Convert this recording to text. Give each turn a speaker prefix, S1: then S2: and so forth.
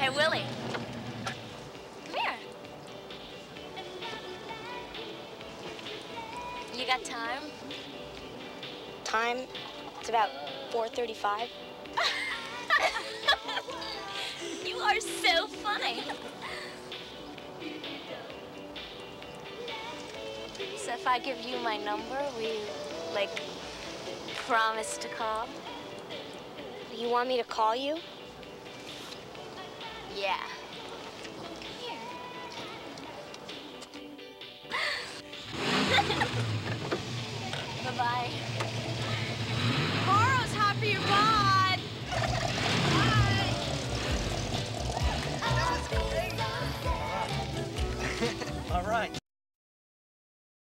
S1: Hey, Willie. Come here. You got time?
S2: Time? It's about 4:35.
S1: You are so funny. So if I give you my number, will you, like, promise to call?
S2: You want me to call you?
S1: Yeah. Come here. Bye-bye.